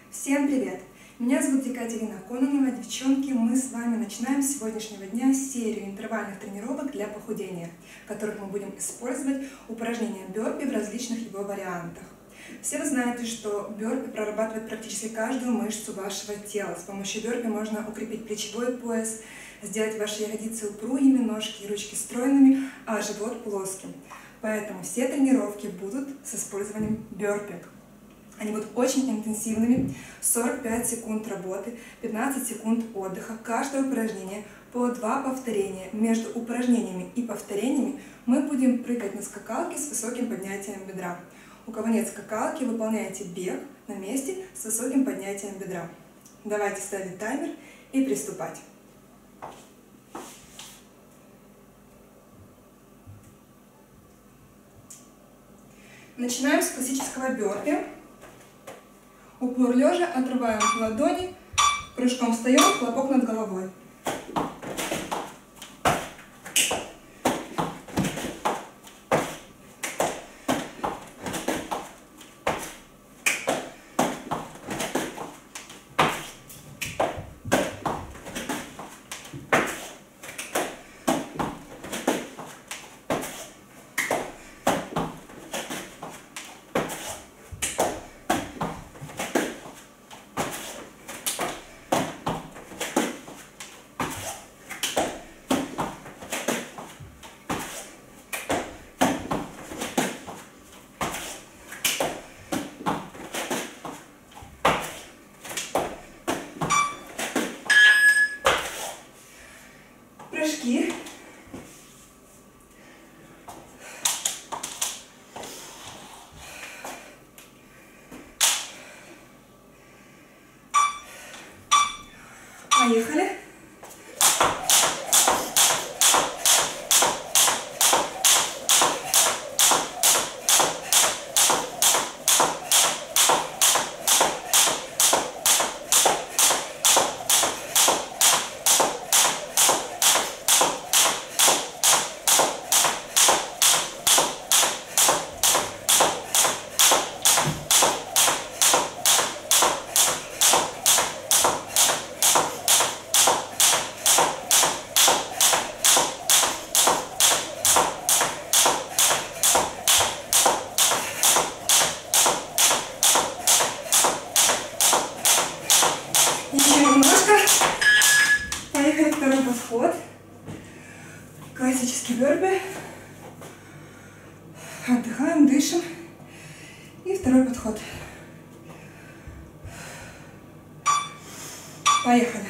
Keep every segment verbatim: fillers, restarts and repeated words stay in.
Всем привет! Меня зовут Екатерина Кононова. Девчонки, мы с вами начинаем с сегодняшнего дня серию интервальных тренировок для похудения, в которых мы будем использовать упражнения бёрпи в различных его вариантах. Все вы знаете, что бёрпи прорабатывает практически каждую мышцу вашего тела. С помощью бёрпи можно укрепить плечевой пояс, сделать ваши ягодицы упругими, ножки и ручки стройными, а живот плоским. Поэтому все тренировки будут с использованием бёрпи. Они будут очень интенсивными, сорок пять секунд работы, пятнадцать секунд отдыха. Каждое упражнение по два повторения. Между упражнениями и повторениями мы будем прыгать на скакалке с высоким поднятием бедра. У кого нет скакалки, выполняйте бег на месте с высоким поднятием бедра. Давайте ставить таймер и приступать. Начинаем с классического бёрпи. Упор лежа, отрываем ладони, прыжком встаем, хлопок над головой. Прыжки. Поехали. Еще немножко. Поехали, второй подход. Классический бёрпи. Отдыхаем, дышим. И второй подход. Поехали.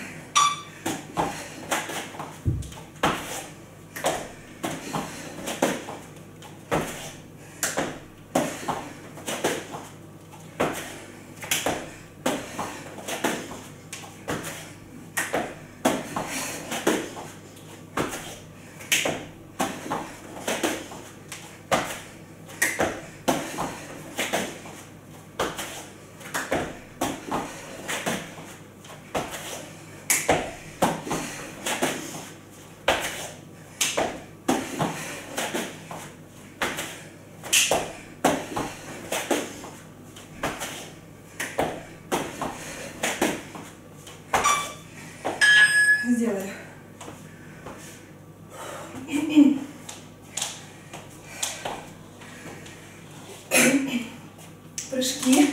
Сделали. Прыжки.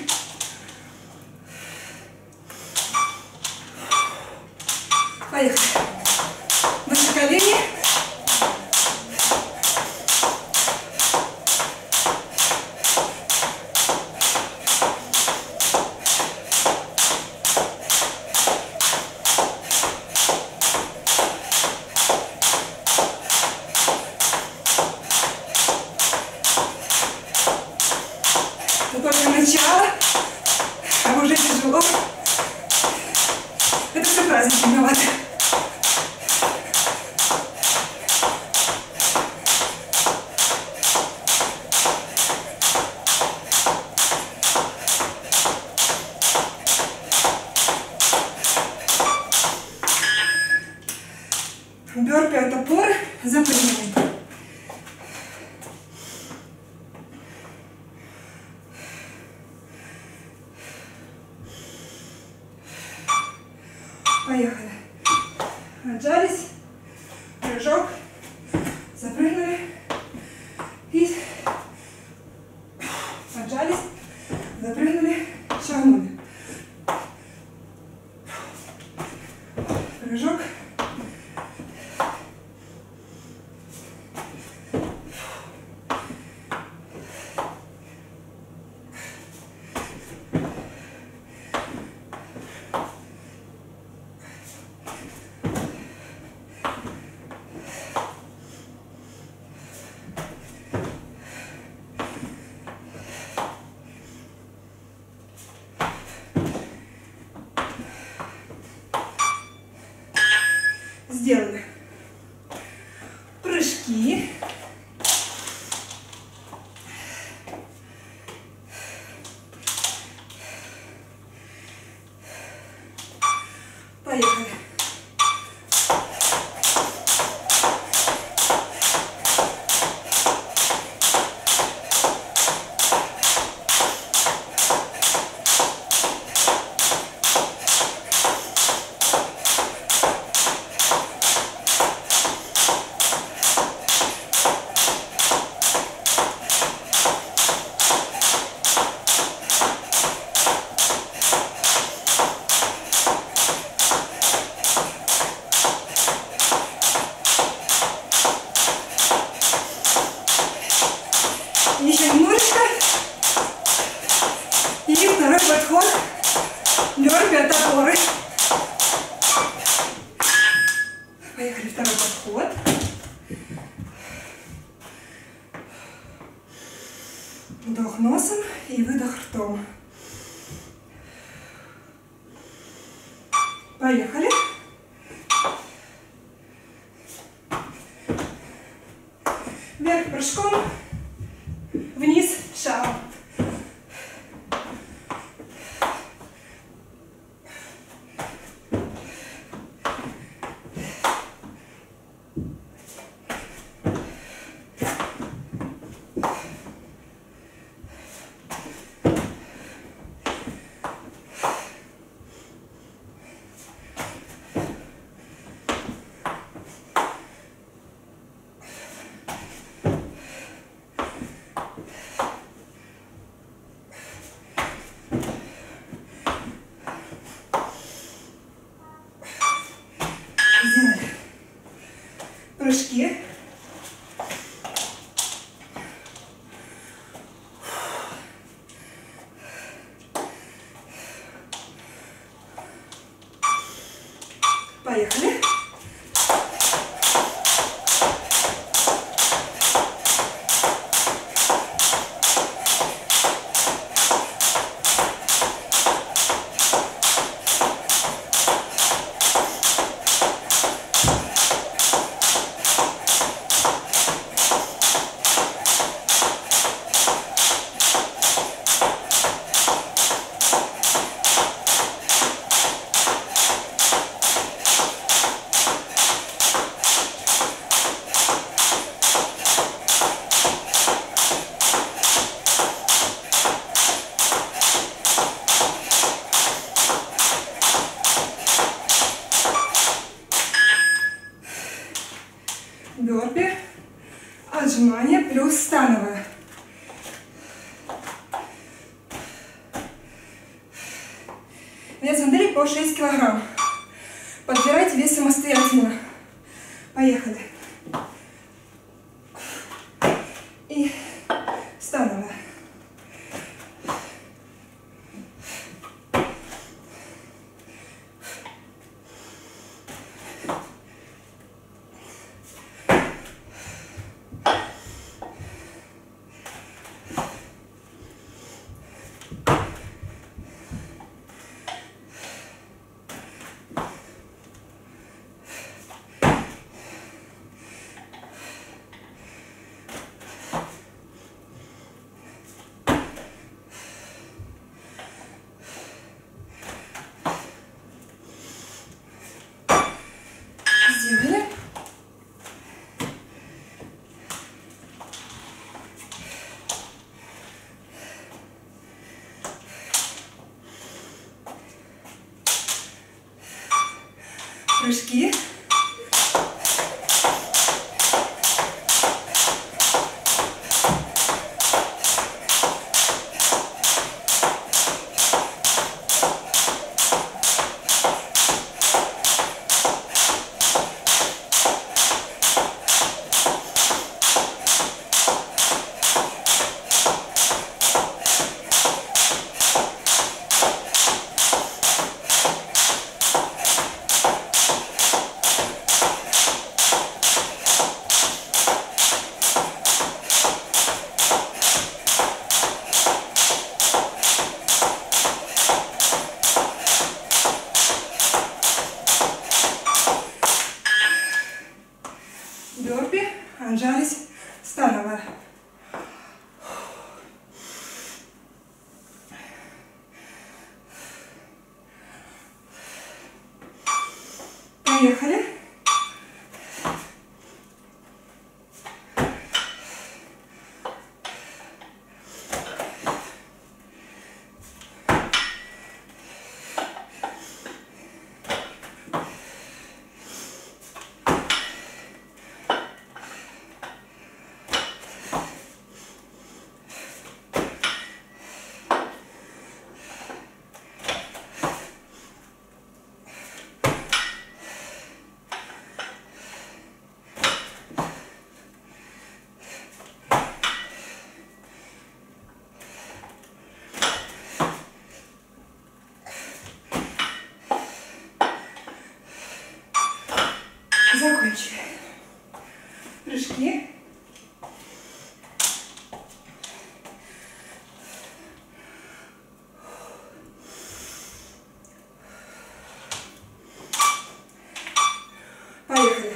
Поехали. Выше колени. Только начало, а уже тяжело. Это все праздник виноват. Бёрпи от опоры запрыгиваем. Поехали. Отжались. Прыжок. Запрыгнули. И отжались. Запрыгнули. Шагнули. Прыжок. Сделали прыжки. Поехали. Еще немножечко. И второй подход. Бёрпи от опоры. Поехали, второй подход. Вдох носом и выдох ртом. Поехали. Вверх прыжком. Вниз шагом. Сделали прыжки. Поехали. Бёрпи, отжимание плюс становое. Вес модели по шесть килограмм. Подбирайте вес самостоятельно. Поехали. И становое. Прыжки. Бёрпи, отжались, становая. Поехали. Закончили. Прыжки. Поехали.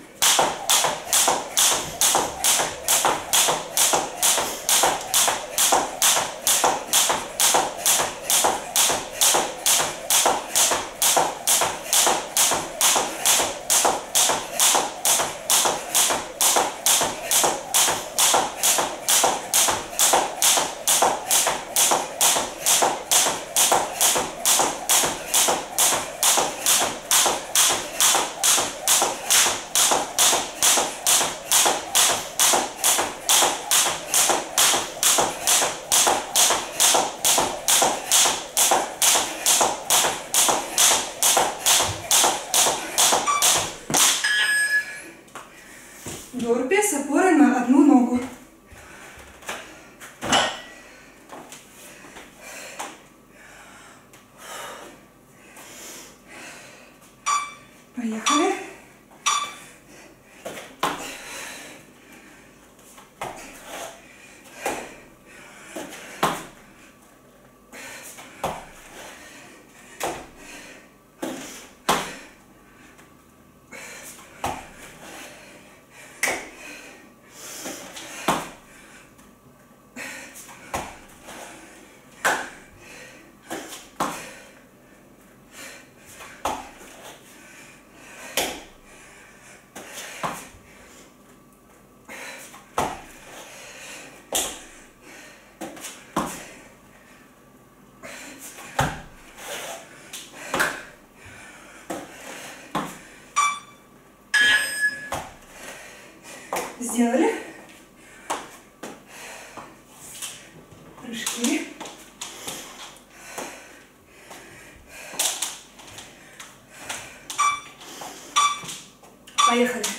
Бёрпи с опорой на одну ногу. Поехали. Сделали. Прыжки. Поехали.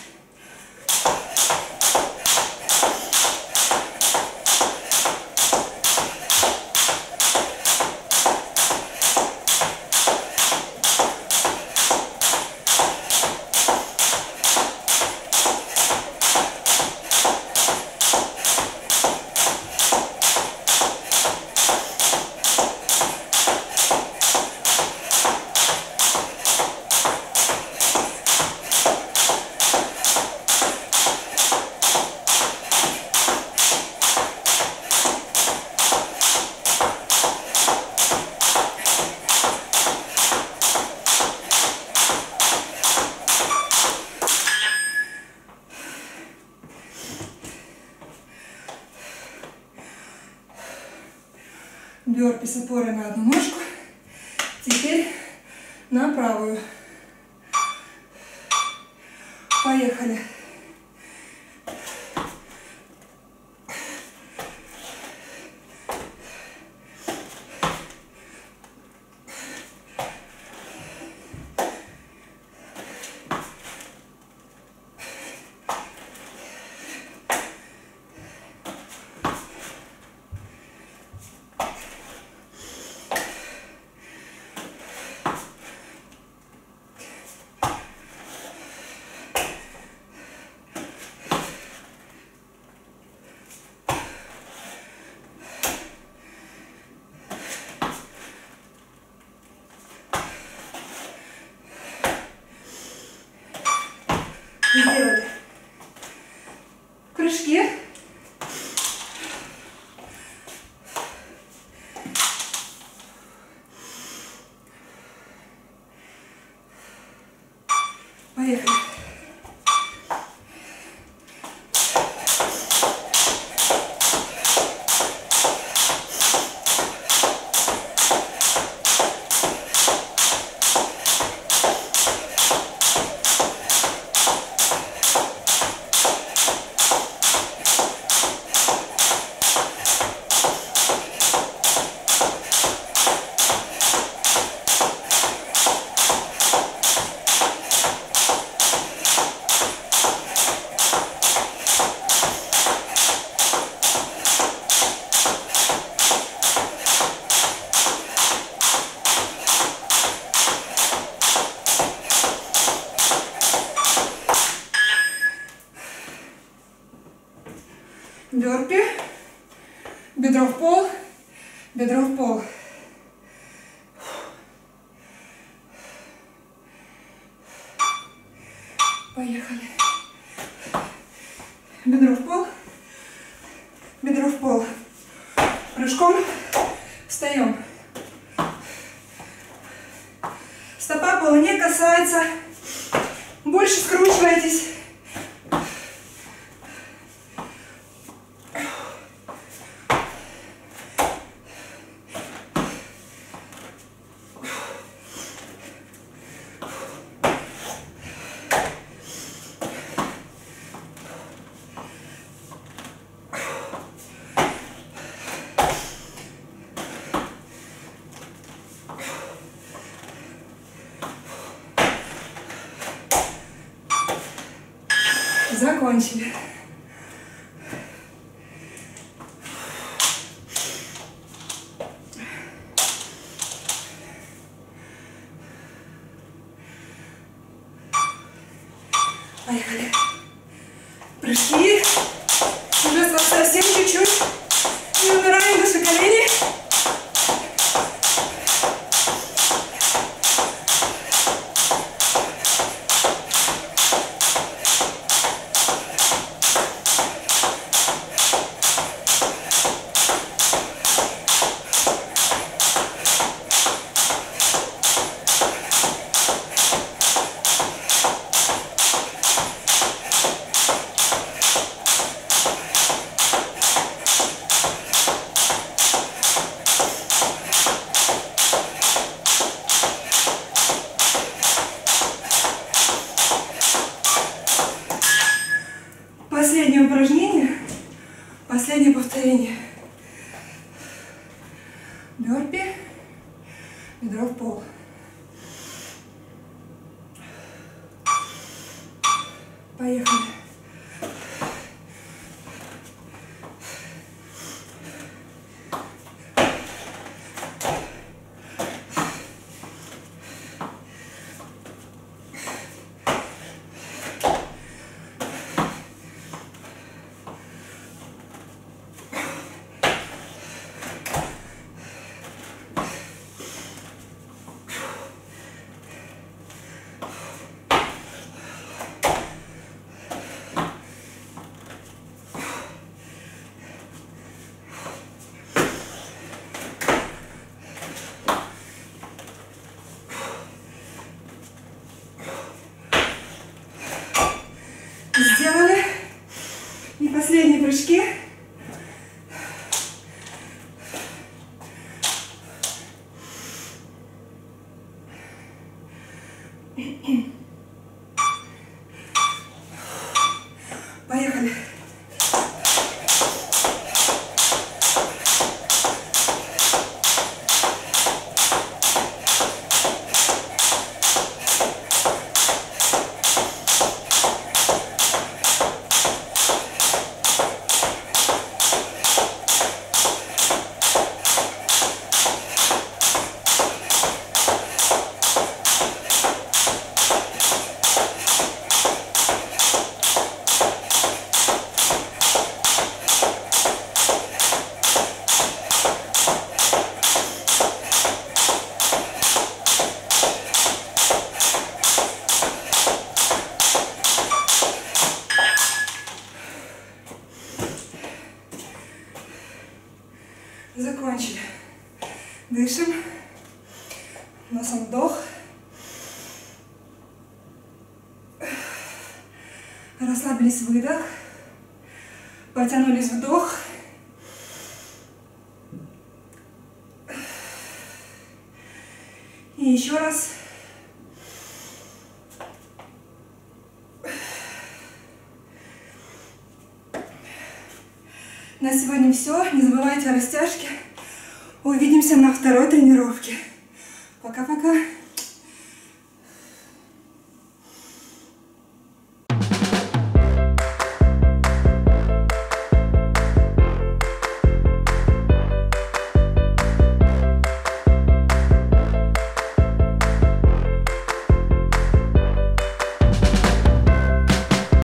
Бёрпи с опорой на одну ножку. Теперь на правую. Поехали. Сделали прыжки. Поехали. Бёрпи, бедро в пол, бедро в пол. Поехали. Бедро в пол, бедро в пол. Прыжком встаем. Стопа пола не касается. Больше скручивайтесь. Закончили. Поехали. Прыжки. Уже совсем чуть-чуть. Не убираем выше колени. Последнее упражнение, последнее повторение. Бёрпи, бедро в пол. Поехали. Сделали. И последние прыжки. Поехали. Закончили. Дышим. Носом вдох. Расслабились, выдох. Потянулись, вдох. И еще раз. На сегодня все. Не забывайте о растяжке. Увидимся на второй тренировке. Пока-пока.